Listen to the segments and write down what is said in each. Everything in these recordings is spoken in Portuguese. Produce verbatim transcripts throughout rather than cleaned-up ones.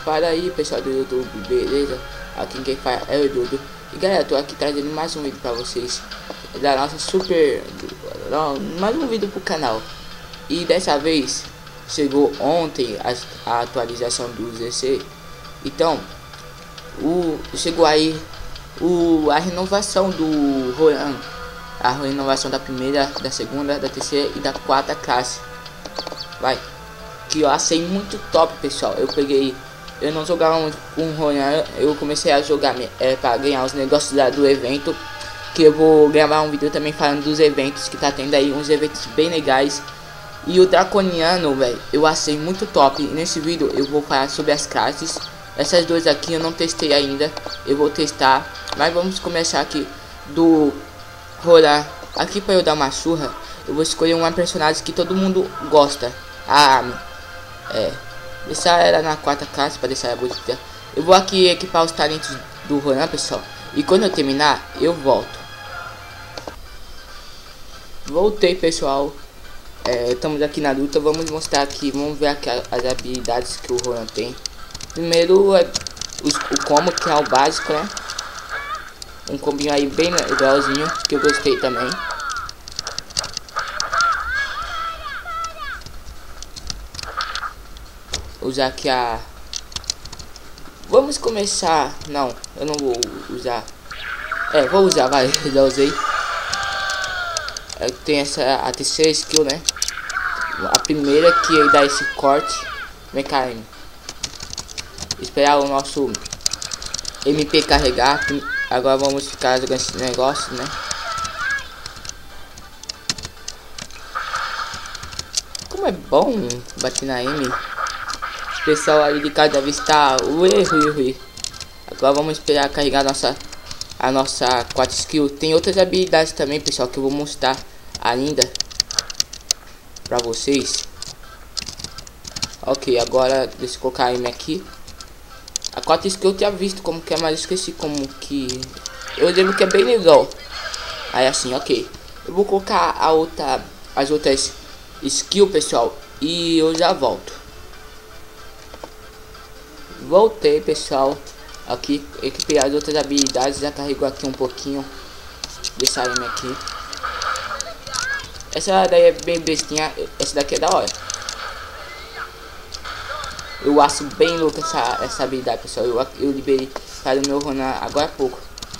Para aí, pessoal do YouTube, beleza? Aqui quem faz é o Dudu. E galera, tô aqui trazendo mais um vídeo pra vocês da nossa super... mais um vídeo pro canal. E dessa vez chegou ontem a, a atualização do Z C. Então o, chegou aí o, a renovação do Royan. A renovação da primeira, da segunda, da terceira e da quarta classe. Vai. Que eu achei muito top, pessoal. Eu peguei... Eu não jogava muito com Royan. Eu comecei a jogar é, para ganhar os negócios lá do evento. Que eu vou gravar um vídeo também falando dos eventos. Que tá tendo aí uns eventos bem legais. E o Draconiano, velho, eu achei muito top. E nesse vídeo eu vou falar sobre as classes. Essas duas aqui eu não testei ainda. Eu vou testar. Mas vamos começar aqui do Royan. Aqui para eu dar uma surra, eu vou escolher uma personagem que todo mundo gosta. A Amy. É. Deixar ela na quarta classe para deixar ela bonita. Eu vou aqui equipar os talentos do Royan, pessoal. E quando eu terminar, eu volto. Voltei, pessoal. É, estamos aqui na luta. Vamos mostrar aqui. Vamos ver aqui as habilidades que o Royan tem. Primeiro é o, o combo, que é o básico, né? Um combinho aí bem legalzinho, que eu gostei também. Usar aqui a... Vamos começar... Não, eu não vou usar. É, vou usar, vai, já usei. É, tem essa, a terceira skill, né? A primeira que dá esse corte. Vem cá, M. Esperar o nosso M P carregar. Agora vamos ficar jogando esse negócio, né? Como é bom bater na M. Pessoal aí de cada vez tá ui, ui, ui. Agora vamos esperar carregar nossa a nossa quatro skill. Tem outras habilidades também, pessoal, que eu vou mostrar ainda pra vocês. Ok, agora deixa eu colocar a M aqui. A quatro skill eu tinha visto como que é, mas esqueci como que... Eu lembro que é bem legal. Aí assim, ok. Eu vou colocar a outra, as outras skill, pessoal, e eu já volto. Voltei, pessoal. Aqui equipei as outras habilidades. Já carregou aqui um pouquinho. Deixa a M aqui. Essa daí é bem bestinha. Essa daqui é da hora. Eu acho bem louca essa, essa habilidade, pessoal. Eu, eu liberei para o meu Royan agora há pouco.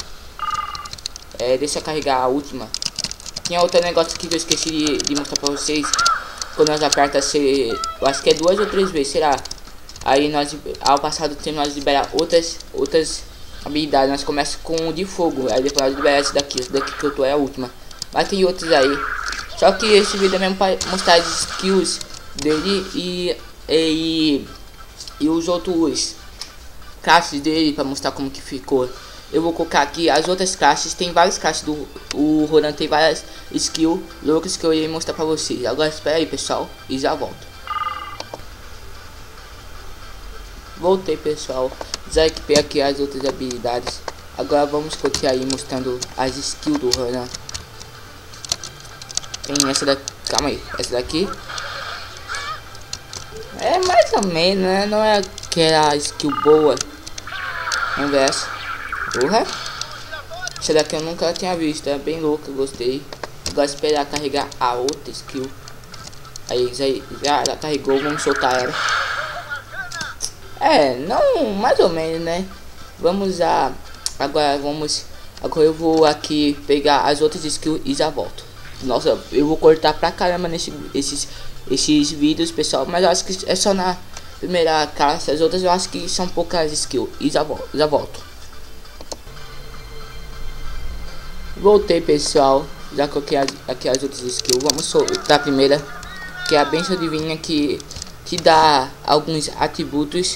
É, deixa eu carregar a última. Tinha outro negócio aqui que eu esqueci de, de mostrar para vocês. Quando nós aperta se, eu acho que é duas ou três vezes, será? Aí nós, ao passar do tempo, nós liberar outras, outras habilidades. Nós começamos com o de fogo. Aí depois nós liberar esse daqui. Esse daqui que eu tô é a última. Mas tem outros aí. Só que esse vídeo é mesmo para mostrar as skills dele e, e, e os outros classes dele, para mostrar como que ficou. Eu vou colocar aqui as outras classes. Tem várias classes do o Royan, tem várias skills loucas que eu ia mostrar para vocês. Agora espera aí, pessoal, e já volto. Voltei, pessoal. Já equipei aqui as outras habilidades. Agora vamos continuar aí mostrando as skills do Royan. Tem essa daqui. Calma aí. Essa daqui é mais ou menos, né? Não é aquela skill boa. Vamos ver essa. Porra. Essa daqui eu nunca tinha visto. É bem louca. Gostei. Agora esperar carregar a outra skill. Aí já, já, já carregou. Vamos soltar ela. É, não, mais ou menos, né? Vamos a... Agora vamos... Agora eu vou aqui pegar as outras skills e já volto. Nossa, eu vou cortar pra caramba nesse, esses, esses vídeos, pessoal. Mas eu acho que é só na primeira classe. As outras eu acho que são poucas skills. E já volto, já volto. Voltei, pessoal. Já coloquei as, aqui as outras skills. Vamos soltar a primeira, que é a benção divina, que, que dá alguns atributos.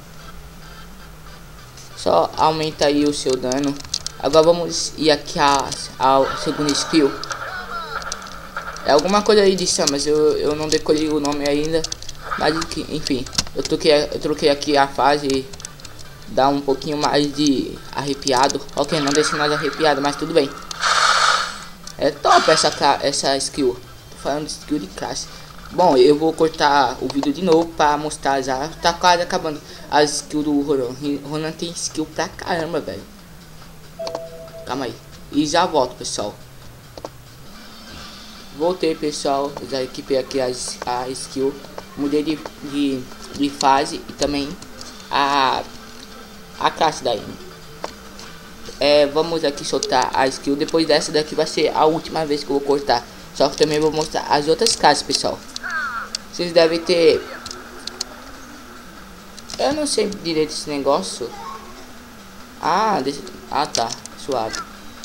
Só aumenta aí o seu dano. Agora vamos ir aqui a, a segunda skill. É alguma coisa aí de chamas. Eu, eu não decorei o nome ainda. Mas enfim. Eu troquei, eu troquei aqui a fase. Dá um pouquinho mais de arrepiado. Ok, não deixa nada arrepiado, mas tudo bem. É top essa, essa skill. Tô falando de skill de classe. Bom, eu vou cortar o vídeo de novo pra mostrar já. Tá quase acabando a skill do Ronan. Ronan tem skill pra caramba, velho. Calma aí. E já volto, pessoal. Voltei, pessoal. Já equipei aqui as, a skill. Mudei de, de, de fase e também a, a classe daí. É, vamos aqui soltar a skill. Depois dessa daqui vai ser a última vez que eu vou cortar. Só que também vou mostrar as outras classes, pessoal. Vocês devem ter... Eu não sei direito esse negócio. Ah, deixa... ah tá, suave.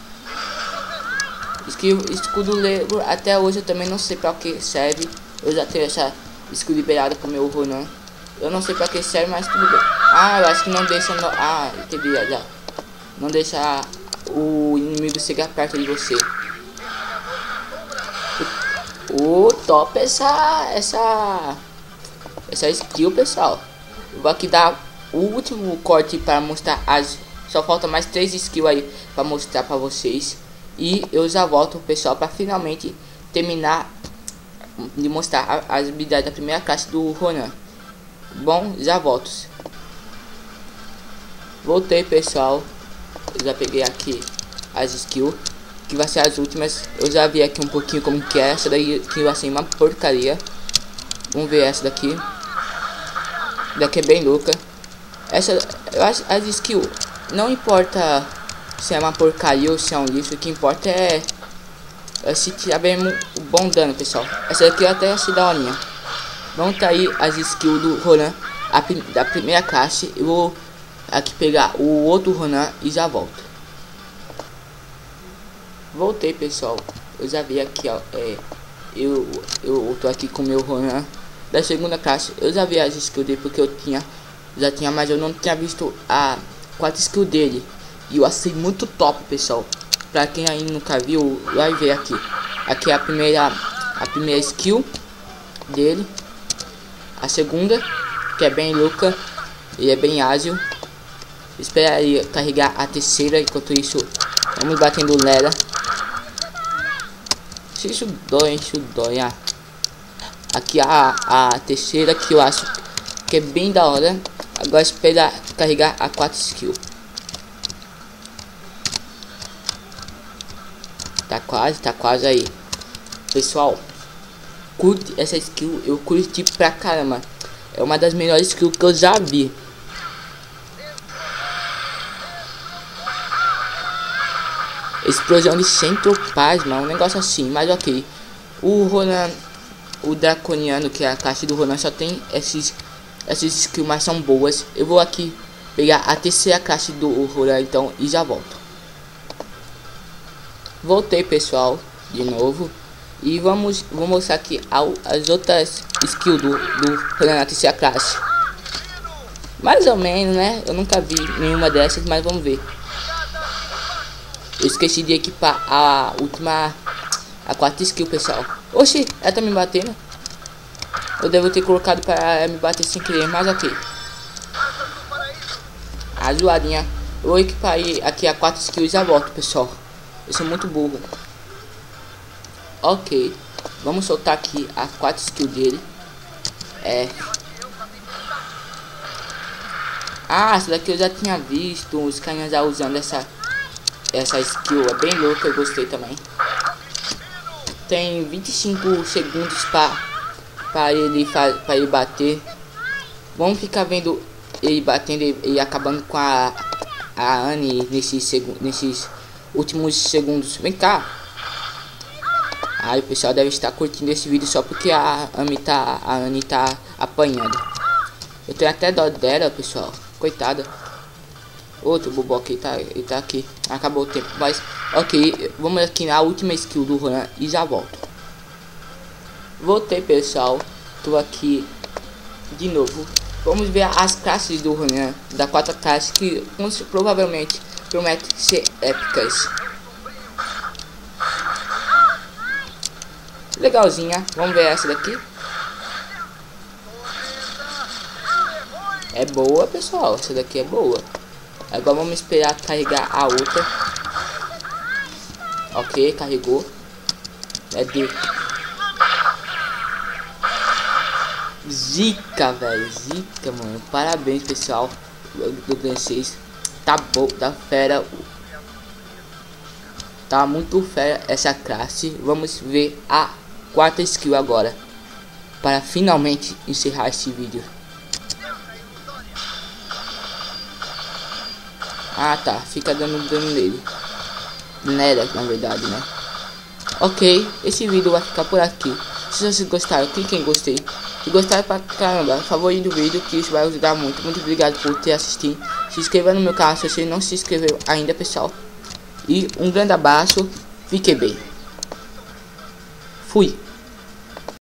Skill, escudo negro, até hoje eu também não sei pra que serve. Eu já tenho essa skill liberada com o meu Ronan. Eu não sei pra que serve, mas tudo bem. Ah, eu acho que não deixa... No... Ah, entendi já. Não deixa o inimigo chegar perto de você. O top essa essa essa skill, pessoal. Eu vou aqui dar o último corte para mostrar as. Só falta mais três skills aí para mostrar para vocês. E eu já volto, pessoal, para finalmente terminar de mostrar as habilidades da primeira classe do Ronan. Bom, já volto. Voltei, pessoal. Eu já peguei aqui as skills, que vai ser as últimas. Eu já vi aqui um pouquinho como que é. Essa daí que vai ser uma porcaria. Vamos ver essa daqui. Daqui é bem louca. Essa, eu acho, as skills, não importa se é uma porcaria ou se é um lixo. O que importa é, é se tirar bem o bom dano, pessoal. Essa daqui até achei daorinha. Vamos tá aí as skills do Ronan, a, da primeira classe. Eu vou aqui pegar o outro Ronan e já volto. Voltei, pessoal. Eu já vi aqui, ó. É, eu, eu tô aqui com o meu Ronan da segunda classe. Eu já vi as skills dele porque eu tinha, já tinha, mas eu não tinha visto a quatro skills dele. E eu achei muito top, pessoal. Pra quem ainda nunca viu, vai ver aqui. Aqui é a primeira, a primeira skill dele. A segunda, que é bem louca e é bem ágil. Espera aí carregar a terceira. Enquanto isso, vamos batendo Lera. Isso dói, isso dói. Ah. Aqui a, a terceira, que eu acho que é bem da hora. Agora espera carregar a quatro skill. Tá quase, tá quase aí. Pessoal, curte essa skill. Eu curti pra caramba. É uma das melhores skills que eu já vi. Explosão de centroplasma, um negócio assim, mas ok. O Ronan, o Draconiano, que é a classe do Ronan, só tem esses, esses skills, mas são boas. Eu vou aqui pegar a terceira classe do Ronan, então, e já volto. Voltei, pessoal, de novo. E vamos, vou mostrar aqui ao, as outras skills do, do Ronan na terceira classe. Mais ou menos, né? Eu nunca vi nenhuma dessas, mas vamos ver. Eu esqueci de equipar a última, a quarta skill, pessoal. Oxi, ela tá me batendo. Eu devo ter colocado para me bater sem querer, mas ok. A zoadinha. Eu vou equipar aí, aqui a quatro skills e já volto, pessoal. Eu sou muito burro. Ok. Vamos soltar aqui a quatro skills dele. É. Ah, essa daqui eu já tinha visto os caras já usando essa... Essa skill é bem louca, eu gostei também. Tem vinte e cinco segundos para ele, para ele bater. Vamos ficar vendo ele batendo e, e acabando com a, a Annie nesses, nesses últimos segundos. Vem cá. Aí o pessoal deve estar curtindo esse vídeo só porque a Annie tá, a Annie tá apanhando. Eu tenho até dó dela, pessoal. Coitada. Outro bobo aqui, tá, ele tá aqui. Acabou o tempo, mas ok, vamos aqui na última skill do Ronan e já volto. Voltei, pessoal. Tô aqui de novo. Vamos ver as classes do Ronan, da quatro classes que provavelmente prometem ser épicas. Legalzinha, vamos ver essa daqui. É boa, pessoal, essa daqui é boa. Agora vamos esperar carregar a outra. Ok, carregou. É de... Zica, velho. Zica, mano. Parabéns, pessoal. Do Clan seis. Tá bom, tá fera. Tá muito fera essa classe. Vamos ver a quarta skill agora. Para finalmente encerrar esse vídeo. Ah, tá. Fica dando dano nele. Nela, na verdade, né? Ok. Esse vídeo vai ficar por aqui. Se vocês gostaram, clique em gostei. Se gostaram pra caramba, favorito do vídeo, que isso vai ajudar muito. Muito obrigado por ter assistido. Se inscreva no meu canal se você não se inscreveu ainda, pessoal. E um grande abraço. Fique bem. Fui.